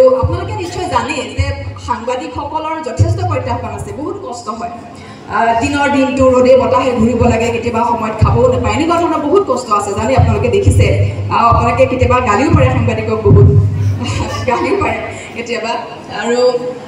আপোনালোকে নিশ্চয় জানে যে সাংবাদিকসকলৰ যথেষ্ট প্ৰত্যাহ্বান আছে, বহুত কষ্ট হয়। দিনৰ দিনটো ৰ'দে বতাহে ঘূৰিব লাগে, কেতিয়াবা সময়ত খাবও নাপায়, এনেকুৱা ধৰণৰ বহুত কষ্ট আছে জানে। আপোনালোকে দেখিছে, আপোনালোকে কেতিয়াবা গালিও পাৰে, সাংবাদিকক বহুত গালিও পাৰে কেতিয়াবা। আৰু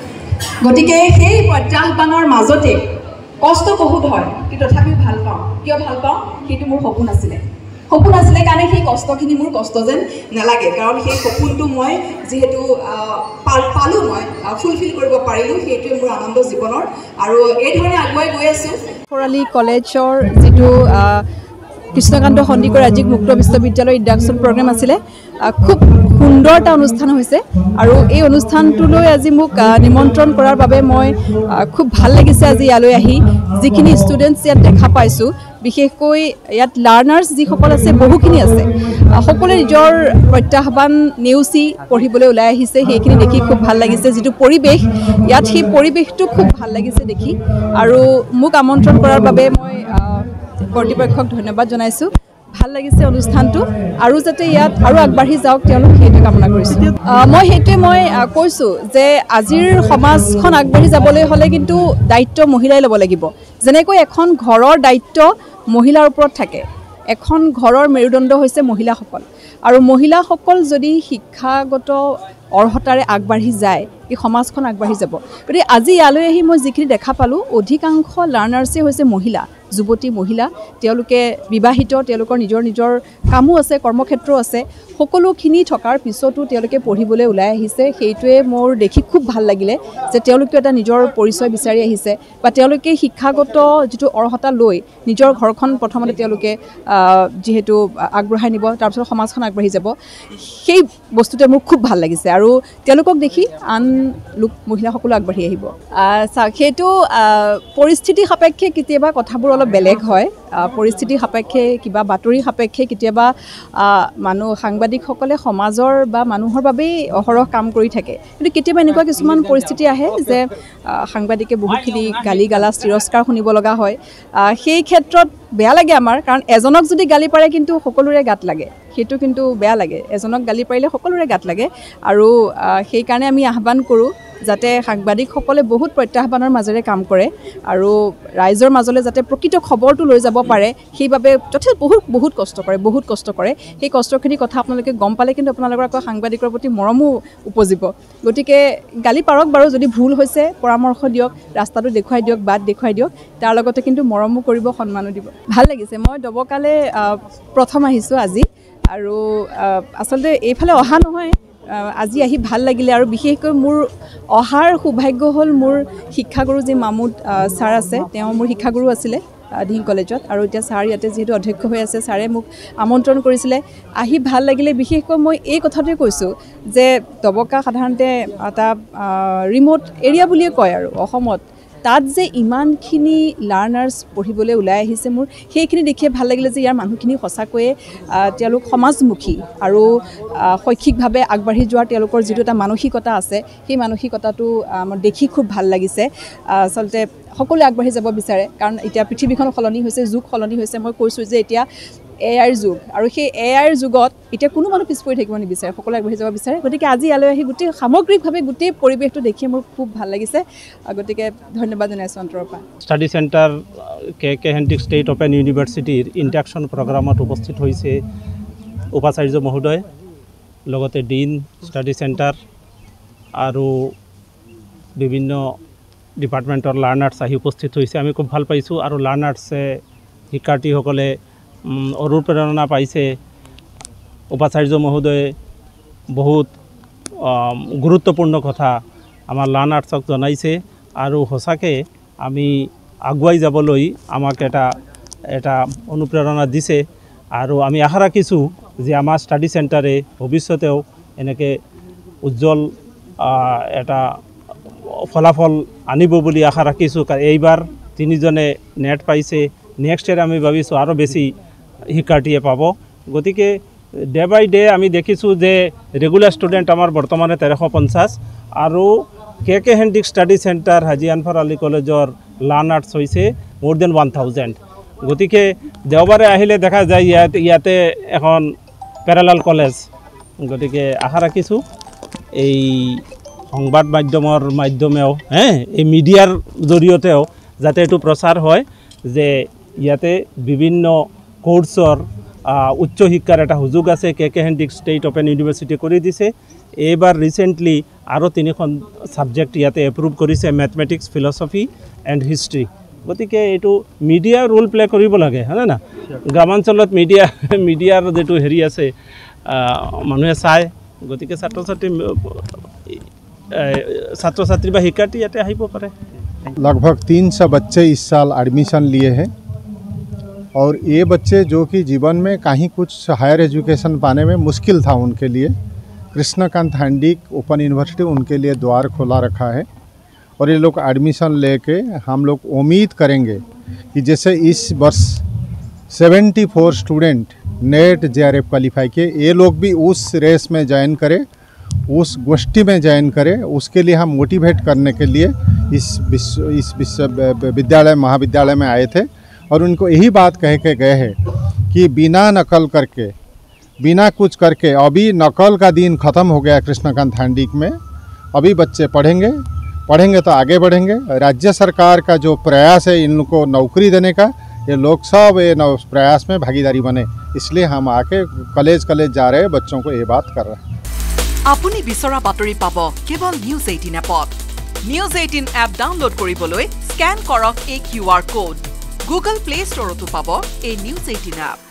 গতিকে সেই প্ৰত্যাহ্বানৰ মাজতে কষ্ট বহুত হয়, কিন্তু তথাপিও ভাল পাওঁ। কিয় ভাল পাওঁ? সেইটো মোৰ সপোন আছিলে কাৰণে সেই কষ্টখিনি মোৰ কষ্ট যেন নালাগে, কাৰণ সেই সপোনটো মই যিহেতু পালোঁ, মই ফুলফিল কৰিব পাৰিলোঁ, সেইটোৱে মোৰ আনন্দ জীৱনৰ। আৰু এই ধৰণে আগুৱাই গৈ আছোঁ। খৰালি কলেজৰ যিটো কৃষ্ণকান্ত সন্দিকৈ ৰাজ্যিক মুক্ত বিশ্ববিদ্যালয় ইণ্ডাকশ্যন প্ৰগ্ৰেম আছিলে, খুব সুন্দৰ এটা অনুষ্ঠান হৈছে। আৰু এই অনুষ্ঠানটোলৈ আজি মোক নিমন্ত্ৰণ কৰাৰ বাবে মই খুব ভাল লাগিছে আজি ইয়ালৈ আহি। যিখিনি ষ্টুডেণ্টছ ইয়াত দেখা পাইছোঁ, বিশেষকৈ ইয়াত লাৰ্ণাৰ্ছ যিসকল আছে বহুখিনি আছে, সকলোৱে নিজৰ প্ৰত্যাহ্বান নেওচি পঢ়িবলৈ ওলাই আহিছে। সেইখিনি দেখি খুব ভাল লাগিছে। যিটো পৰিৱেশ ইয়াত, সেই পৰিৱেশটো খুব ভাল লাগিছে দেখি। আৰু মোক আমন্ত্ৰণ কৰাৰ বাবে মই কৰ্তৃপক্ষক ধন্যবাদ জনাইছোঁ। ভাল লাগিছে অনুষ্ঠানটো, আৰু যাতে ইয়াত আৰু আগবাঢ়ি যাওক তেওঁলোক, সেইটোৱে কামনা কৰিছোঁ। মই কৈছোঁ যে আজিৰ সমাজখন আগবাঢ়ি যাবলৈ হ'লে কিন্তু দায়িত্ব মহিলাই ল'ব লাগিব। যেনেকৈ এখন ঘৰৰ দায়িত্ব মহিলাৰ ওপৰত থাকে, এখন ঘৰৰ মেৰুদণ্ড হৈছে মহিলাসকল। আৰু মহিলাসকল যদি শিক্ষাগত অৰ্হতাৰে আগবাঢ়ি যায়, এই সমাজখন আগবাঢ়ি যাব। গতিকে আজি ইয়ালৈ আহি মই যিখিনি দেখা পালোঁ, অধিকাংশ লাৰ্ণাৰ্ছেই হৈছে মহিলা, যুৱতী মহিলা। তেওঁলোকে বিবাহিত, তেওঁলোকৰ নিজৰ কামো আছে, কৰ্মক্ষেত্ৰ আছে। সকলোখিনি থকাৰ পিছতো তেওঁলোকে পঢ়িবলৈ ওলাই আহিছে। সেইটোৱে মোৰ দেখি খুব ভাল লাগিলে যে তেওঁলোকেও এটা নিজৰ পৰিচয় বিচাৰি আহিছে, বা তেওঁলোকে শিক্ষাগত যিটো অৰ্হতা লৈ নিজৰ ঘৰখন প্ৰথমতে তেওঁলোকে যিহেতু আগবঢ়াই নিব, তাৰপিছত সমাজখন আগবাঢ়ি যাব। সেই বস্তুটোৱে মোৰ খুব ভাল লাগিছে, আৰু তেওঁলোকক দেখি আন মহিলাসকলো আগবাঢ়ি আহিব। সেইটো পৰিস্থিতি সাপেক্ষে কেতিয়াবা কথাবোৰ অলপ বেলেগ হয়। পৰিস্থিতি সাপেক্ষে, কিবা বাতৰি সাপেক্ষে কেতিয়াবা সাংবাদিকসকলে সমাজৰ বা মানুহৰ বাবেই অহৰহ কাম কৰি থাকে। কিন্তু কেতিয়াবা এনেকুৱা কিছুমান পৰিস্থিতি আহে যে সাংবাদিকে বহুতখিনি গালি গালাজ, তিৰস্কাৰ শুনিব লগা হয়। সেই ক্ষেত্ৰত বেয়া লাগে আমাৰ, কাৰণ এজনক যদি গালি পাৰে কিন্তু সকলোৰে গাত লাগে, সেইটো কিন্তু বেয়া লাগে। এজনক গালি পাৰিলে সকলোৰে গাত লাগে। আৰু সেইকাৰণে আমি আহ্বান কৰোঁ যাতে সাংবাদিকসকলে বহুত প্ৰত্যাহ্বানৰ মাজেৰে কাম কৰে, আৰু ৰাইজৰ মাজলৈ যাতে প্ৰকৃত খবৰটো লৈ যাব পাৰে, সেইবাবে যথেষ্ট বহুত কষ্ট কৰে। সেই কষ্টখিনিৰ কথা আপোনালোকে গম পালে কিন্তু আপোনালোকৰ আকৌ সাংবাদিকৰ প্ৰতি মৰমো উপজিব। গতিকে গালি পাৰক বাৰু, যদি ভুল হৈছে পৰামৰ্শ দিয়ক, ৰাস্তাটো দেখুৱাই দিয়ক, বাট দেখুৱাই দিয়ক, তাৰ লগতে কিন্তু মৰমো কৰিব, সন্মানো দিব। ভাল লাগিছে। মই দবকালে প্ৰথম আহিছোঁ আজি, আৰু আচলতে এইফালে অহা নহয়, আজি আহি ভাল লাগিলে। আৰু বিশেষকৈ মোৰ অহাৰ সৌভাগ্য হ'ল, মোৰ শিক্ষাগুৰু যি মামুদ ছাৰ আছে, তেওঁ মোৰ শিক্ষাগুৰু আছিলে দিহিং কলেজত, আৰু এতিয়া ছাৰ ইয়াতে যিহেতু অধ্যক্ষ হৈ আছে, ছাৰে মোক আমন্ত্ৰণ কৰিছিলে, আহি ভাল লাগিলে। বিশেষকৈ মই এই কথাটোৱে কৈছোঁ যে দবকা সাধাৰণতে এটা ৰিম'ট এৰিয়া বুলিয়ে কয় আৰু অসমত, তাত যে ইমানখিনি লাৰ্ণাৰ্ছ পঢ়িবলৈ ওলাই আহিছে, মোৰ সেইখিনি দেখিয়ে ভাল লাগিলে যে ইয়াৰ মানুহখিনি সঁচাকৈয়ে তেওঁলোক সমাজমুখী, আৰু শৈক্ষিকভাৱে আগবাঢ়ি যোৱাৰ তেওঁলোকৰ যিটো এটা মানসিকতা আছে, সেই মানসিকতাটো মোৰ দেখি খুব ভাল লাগিছে। আচলতে সকলোৱে আগবাঢ়ি যাব বিচাৰে, কাৰণ এতিয়া পৃথিৱীখন সলনি হৈছে, যুগ সলনি হৈছে। মই কৈছোঁ যে এতিয়া AI যুগ, আৰু সেই AI যুগত এতিয়া কোনো মানুহ পিছ পৰি থাকিব নিবিচাৰে, সকলোৱে আগবাঢ়ি যাব বিচাৰে। গতিকে আজি ইয়ালৈ আহি সামগ্ৰিকভাৱে গোটেই পৰিৱেশটো দেখি মোৰ খুব ভাল লাগিছে। গতিকে ধন্যবাদ জনাইছোঁ অন্তৰৰ পৰা। Study centre K Handique state open ইউনিভাৰ্চিটিৰ ইণ্ডাকশ্যন প্ৰগ্ৰামত উপস্থিত হৈছে উপাচাৰ্য মহোদয়, লগতে ডিন, ষ্টাডি চেণ্টাৰ আৰু বিভিন্ন ডিপাৰ্টমেণ্টৰ লাৰ্ণাৰ্ছ আহি উপস্থিত হৈছে। আমি খুব ভাল পাইছোঁ, আৰু লাৰ্ণাৰ্ছে, শিক্ষাৰ্থীসকলে অনুপ্ৰেৰণা পাইছে। উপাচাৰ্য মহোদয়ে বহুত গুৰুত্বপূৰ্ণ কথা আমাৰ লাৰ্ণাৰ্ছক জনাইছে, আৰু সঁচাকৈ আমি আগুৱাই যাবলৈ আমাক এটা অনুপ্ৰেৰণা দিছে। আৰু আমি আশা ৰাখিছোঁ যে আমাৰ ষ্টাডি চেণ্টাৰে ভৱিষ্যতেও এনেকৈ উজ্জ্বল এটা ফলাফল আনিব বুলি আশা ৰাখিছোঁ। কাৰণ এইবাৰ 3জনে নেট পাইছে, নেক্সট ইয়াৰ আমি ভাবিছোঁ আৰু বেছি শিক্ষাৰ্থীয়ে পাব। গতিকে ডে বাই ডে আমি দেখিছোঁ যে ৰেগুলাৰ ষ্টুডেণ্ট আমাৰ বৰ্তমানে 1350, আৰু K Handique study centre Haji Anfar Ali কলেজৰ লাৰ্ণাৰ্ছ হৈছে মোৰ দেন 1000। গতিকে দেওবাৰে আহিলে দেখা যায় ইয়াতে এখন পেৰালাল কলেজ। গতিকে আশা ৰাখিছোঁ এই সংবাদ মাধ্যমেও এই মিডিয়াৰ জৰিয়তেও যাতে এইটো প্ৰচাৰ হয় যে ইয়াতে বিভিন্ন কোৰ্ছৰ উচ্চ শিক্ষাৰ এটা সুযোগ আছে K Handique state open university কৰি দিছে এইবাৰ ৰিচেণ্টলি আৰু 3খন ছাবজেক্ট ইয়াতে এপ্ৰুভ কৰিছে মেথমেটিক্স ফিলচফি এণ্ড হিষ্ট্ৰী গতিকে এইটো মিডিয়া ৰোল প্লে কৰিব লাগে হয়নে না গ্ৰামাঞ্চলত মিডিয়াৰ যেটো হেৰি আছে মানুহে চায় গতিকে ছাত্ৰ ছাত্ৰী বা শিক্ষাৰ্থী ইয়াতে আহিব পাৰে लगभग 300 बच्चे इस साल एडमिशन लिए हैं और ये बच्चे जो कि जीवन में कहीं कुछ हायर एजुकेशन पाने में मुश्किल था उनके लिए कृष्णकांत हैंडिक ओपन यूनिवर्सिटी उनके लिए द्वार खोला रखा है और ये लोग एडमिशन लेके हम लोग उम्मीद करेंगे कि जैसे इस वर्ष 74 स्टूडेंट नेट JRF क्वालिफाई किए ये लोग भी उस रेस में ज्वाइन करें उस गोष्ठी में ज्वाइन करें उसके लिए हम मोटिवेट करने के लिए इस विद्यालय महाविद्यालय में आए थे और उनको यही बात कह के गए हैं कि बिना नकल करके बिना कुछ करके अभी नकल का दिन ख़त्म हो गया कृष्णकांत हैंडिक में अभी बच्चे पढ़ेंगे तो आगे बढ़ेंगे राज्य सरकार का जो प्रयास है इन लोग को नौकरी देने का ये लोग सब ये प्रयास में भागीदारी बने इसलिए हम आके कॉलेज जा रहे हैं बच्चों को ये बात कर रहे हैं আপুনি বিচৰা বাতৰি পাব কেৱল নিউজ 18 এপত নিউজ 18 এপ ডাউনলোড কৰিবলৈ স্ক্যান কৰক এই QR কোড গুগল প্লে ষ্টৰতো পাব এই নিউজ 18 এপ